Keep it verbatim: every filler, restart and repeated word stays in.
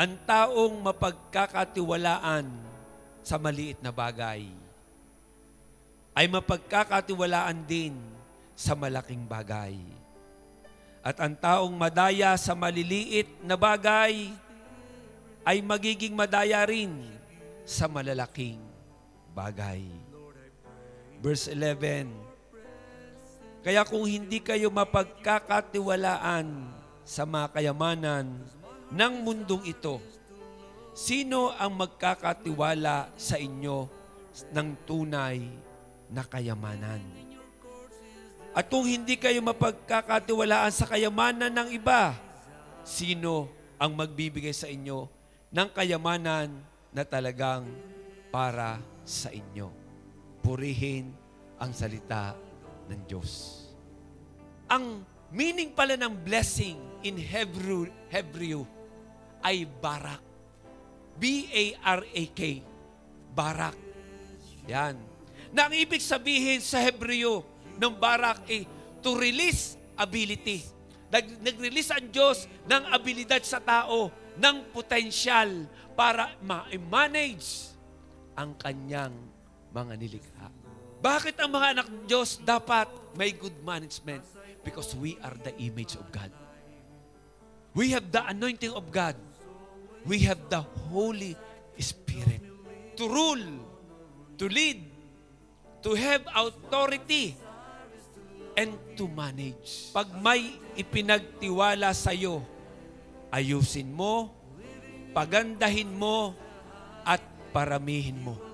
Ang taong mapagkakatiwalaan sa maliit na bagay ay mapagkakatiwalaan din sa malaking bagay. At ang taong madaya sa maliliit na bagay ay magiging madaya rin sa malalaking bagay. Verse eleven, kaya kung hindi kayo mapagkakatiwalaan sa mga kayamanan ng mundong ito, sino ang magkakatiwala sa inyo ng tunay na kayamanan? At kung hindi kayo mapagkakatiwalaan sa kayamanan ng iba, sino ang magbibigay sa inyo ng kayamanan na talagang para sa inyo? Purihin ang salita ng Diyos. Ang meaning pala ng blessing in Hebrew, Hebrew ay barak. B A R A K. Barak. Yan. Na ang ibig sabihin sa Hebreo ng barak ay to release ability. Nag- nag-release ang Diyos ng abilidad sa tao, ng potensyal para ma-manage ang kanyang mga nilikha. Bakit ang mga anak ng Diyos dapat may good management? Because we are the image of God. We have the anointing of God. We have the Holy Spirit to rule, to lead, to have authority, and to manage. Pag may ipinagtiwala sa iyo, ayusin mo, pagandahin mo, at paramihin mo.